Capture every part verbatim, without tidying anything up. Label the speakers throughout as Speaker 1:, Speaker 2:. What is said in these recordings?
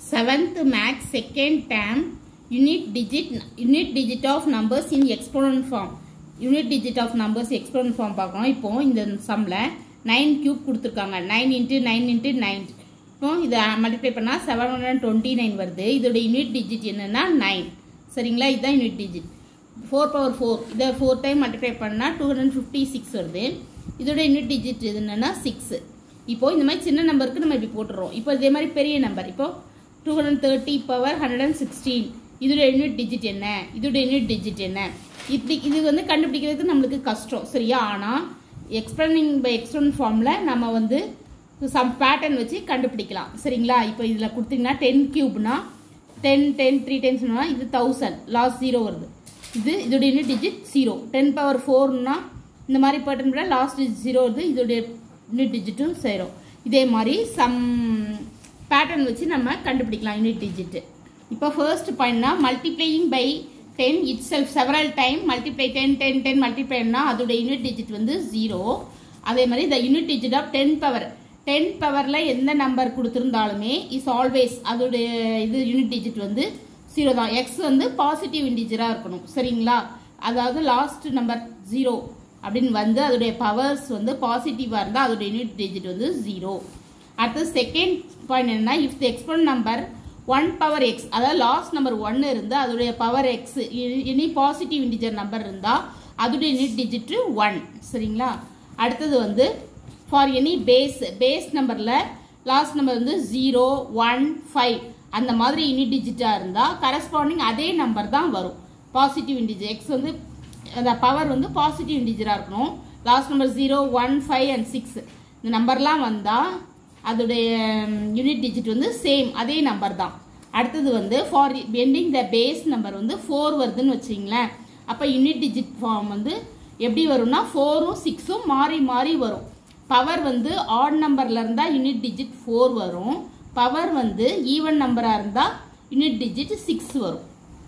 Speaker 1: seventh max second term unit digit unit digit of numbers in exponent form. Unit digit of numbers exponent form பார்க்கணும். இப்போ இந்த சம்ல nine cube கொடுத்திருக்காங்க. nine into nine into nine. இப்போ இத multiply பண்ணா seven hundred twenty-nine வருது. இதோட unit digit என்னன்னா nine. சரிங்களா? இதுதான் unit digit. four power four இத four டைம் மல்டிப்ளை பண்ணா two hundred fifty-six வருது. இதோட யூனிட் டிஜிட் என்னன்னா six. இப்போ இந்த மாதிரி சின்ன நம்பருக்கு நம்ம இப்படி போட்டுறோம். இப்போ இதே மாதிரி பெரிய நம்பர் இப்போ two hundred thirty power one hundred sixteen இதோட யூனிட் டிஜிட் என்ன? இதோட யூனிட் டிஜிட் என்ன? இது இது வந்து கண்டுபிடிக்கிறது நமக்கு கஷ்டம். சரியா? ஆனா எக்ஸ்பிளைனிங் பை எக்ஸ்டென்ட் ஃபார்ம்ல நம்ம வந்து சம் பேட்டர்ன் வச்சு கண்டுபிடிக்கலாம். சரிங்களா? இப்போ இதுல கொடுத்தீங்கன்னா ten கியூப்னா ten ten three times னா இது one thousand லாஸ்ட் zero வருது. இது இதோட unit digit zero. ten power four னா இந்த மாதிரி பேட்டர்ன் விட லாஸ்ட் zero வருது. இதோட யூனிட் டிஜிட்டும் zero. இதே மாதிரி சம் பேட்டர்ன் வச்சு நம்ம கண்டுபிடிக்கலாம் யூனிட் டிஜிட். இப்போ ஃபர்ஸ்ட் பாயிண்ட்னா multiplying by ten itself several time multiply ten ten ten multiply னா அதோட யூனிட் டிஜிட் வந்து zero. அதே மாதிரி the unit digit of ten power ten பவர்ல எந்த நம்பர் கொடுத்திருந்தாலுமே is always அதோட இது யூனிட் டிஜிட் வந்து zero தான். x வந்து பாசிட்டிவ் இன்டிஜரா இருக்கணும். சரிங்களா? அதாவது லாஸ்ட் நம்பர் zero அப்படினு வந்து அதோட பவர்ஸ் வந்து பாசிட்டிவா இருந்தா அதோட யூனிட் டிஜிட் வந்து zero. அடுத்து செகண்ட் பாயிண்ட் என்னன்னா if the exponent number one power x அதாவது லாஸ்ட் நம்பர் one இருந்தா அதோட power x any positive integer number இருந்தா அதோட யூனிட் டிஜிட் one. சரிங்களா? அடுத்து வந்து for any base base நம்பர்ல லாஸ்ட் நம்பர் வந்து zero one five அந்த மாதிரி யூனிட் டிஜிட்டா இருந்தா கரஸ்பாண்டிங் அதே நம்பர் தான் வரும். பாசிட்டிவ் இன்டிஜர் x வந்து அந்த பவர் வந்து பாசிட்டிவ் இன்டிஜரா இருக்கணும். Last number zero one five and six இந்த நம்பர்லாம் வந்தா அதோட யூனிட் டிஜிட் வந்து சேம் அதே நம்பர் தான். அடுத்தது வந்து for ending the base number வந்து four வருதுன்னு வச்சுங்களேன். அப்ப யூனிட் டிஜிட் ஃபார்ம் வந்து எப்படி வரும்னா four-உம் six-உம் மாறி மாறி வரும். பவர் வந்து ஆட் நம்பர்ல இருந்தா யூனிட் டிஜிட் four வரும். பவர் வந்து ஈவன் நம்பரா இருந்தா யூனிட் டிஜிட் six வரும்.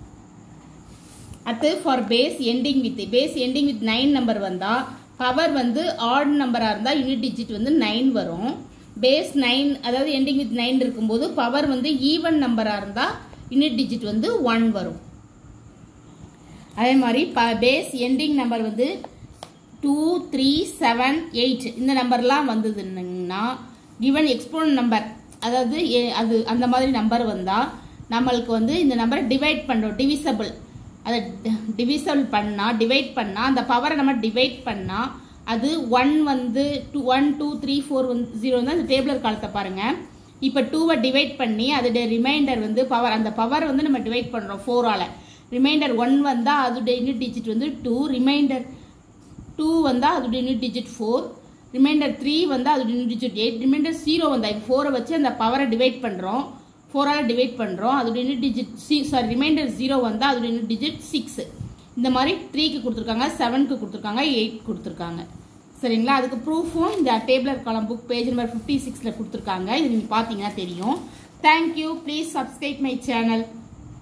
Speaker 1: அடுத்து for base ending with base ending with nine number வந்தா பவர் வந்து ஆட் நம்பரா இருந்தா யூனிட் டிஜிட் வந்து nine வரும். பேஸ் nine அதாவது எண்டிங் வித் nine இருக்கும்போது பவர் வந்து ஈவன் நம்பரா இருந்தா யூனிட் டிஜிட் வந்து one வரும். அதே மாதிரி பேஸ் எண்டிங் நம்பர் வந்து two three seven eight இந்த நம்பர்லாம் வந்ததுன்னா given எக்ஸ்போனன்ட் நம்பர் அதாவது அது அந்த மாதிரி நம்பர் வந்தா நம்மளுக்கு வந்து இந்த நம்பரை டிவைட் பண்றோம். டிவிசபிள் அதை டிவிசபிள் பண்ணா டிவைட் பண்ணா அந்த பவரை நம்ம டிவைட் பண்ணா அது one வந்து one two three four zero வந்து அந்த டேபிளர் காலத்தை பாருங்க. இப்போ two-வை டிவைட் பண்ணி அதோட ரிமைண்டர் வந்து பவர் அந்த பவர் வந்து நம்ம டிவைட் பண்றோம் four-ஆல. ரிமைண்டர் one வந்தா அதோட யூனிட் டிஜிட் வந்து two. ரிமைண்டர் two வந்தா அதோட unit digit four. Remainder three வந்தா அதோட unit digit eight. Remainder zero வந்தா இப்போ four-ஐ வச்சு அந்த பவரை டிவைட் பண்றோம். four-ஆல டிவைட் பண்றோம். அதோட unit digit sorry remainder zero வந்தா அதோட யூனிட் டிஜிட் six. இந்த மாதிரி three-க்கு கொடுத்திருக்காங்க, seven-க்கு கொடுத்திருக்காங்க, eight கொடுத்திருக்காங்க. சரிங்களா? அதுக்கு ப்ரூஃபும் இந்த டேபிளர் காலம் புக் பேஜ் நம்பர் fifty-six-ல கொடுத்திருக்காங்க. இது நீங்க பாத்தீங்கன்னா தெரியும். Thank you. Please subscribe my channel.